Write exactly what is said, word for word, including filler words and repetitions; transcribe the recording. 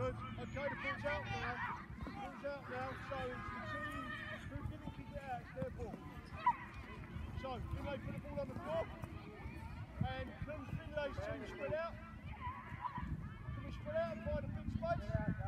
Good. Okay, the ball's out now. The ball's out now, so it's the team who didn't kick it out, it's their ball. So, Finlay put the ball on the floor, and can Finlay's team spread out? Can we spread out and find a big space?